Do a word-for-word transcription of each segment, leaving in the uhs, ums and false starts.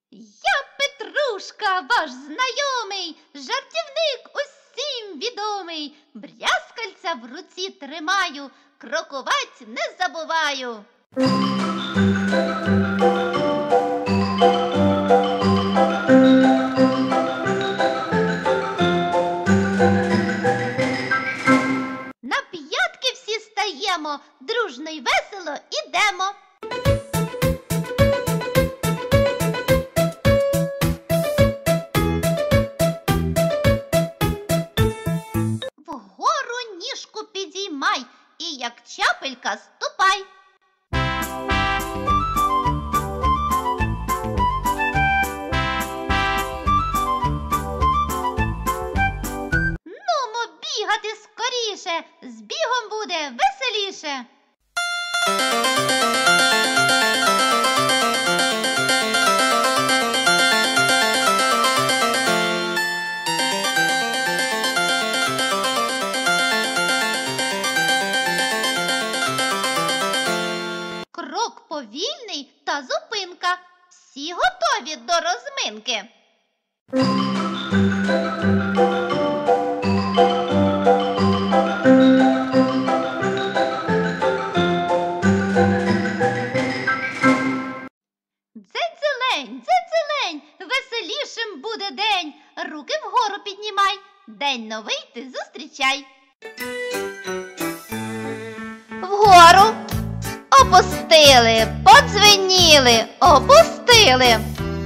Я Петрушка, ваш знайомий, жартівник усім відомий. Брязкальця в руці тримаю, крокувать не забуваю. На п'ятки всі стаємо, дружно й весело ідемо. Вгору ніжку підіймай і як чапелька ступай. Нумо бігати скоріше, з бігом буде веселіше. Крок повільний та зупинка. Всі готові до розминки. Дзень-зелень, дзень-зелень, веселішим буде день. Руки вгору піднімай, день новий ти зустрічай. Вгору опустили, подзвеніли, опустили.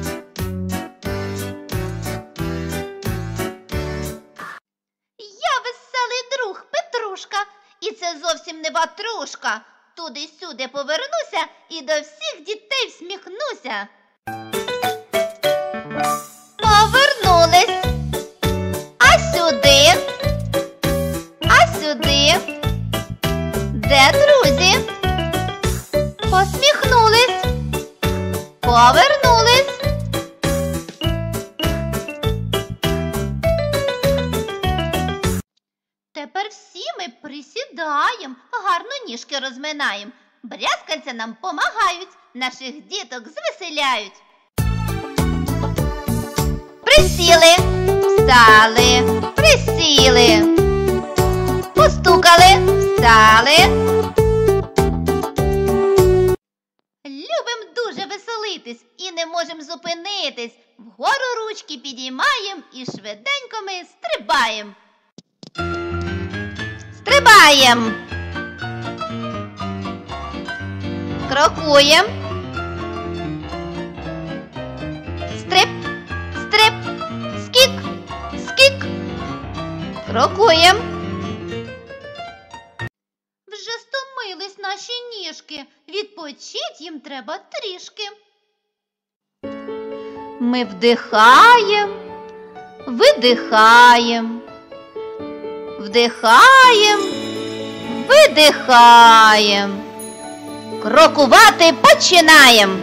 Я веселий друг Петрушка, і це зовсім не ватрушка. Туди-сюди повернуся і до всіх дітей всміхнуся. Повернулись. А сюди? А сюди? Де друзі? Посміхнулись. Повернулись. Тепер всі ми присідаємо, гарно ніжки розминаємо. Брязкальця нам помагають, наших діток звеселяють. Присіли, встали, присіли. Постукали, встали. Любим дуже веселитись і не можем зупинитись. Вгору ручки підіймаєм і швиденько ми стрибаєм. Стрибаєм. Крокуєм. Стрип, стрип, скік, скік. Крокуєм. Вже стомились наші ніжки, відпочить їм треба трішки. Ми вдихаєм, видихаєм. Вдихаєм, видихаєм. Крокувати починаєм.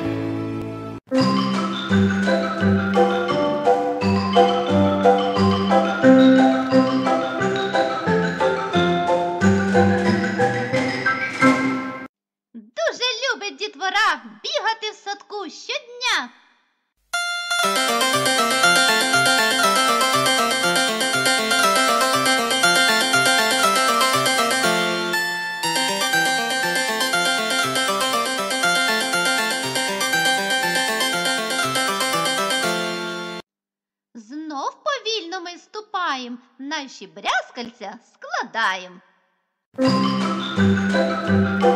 Дуже любить дітвора бігати в садку щодня. Знов повільно ми ступаєм, наші брязкальця складаєм.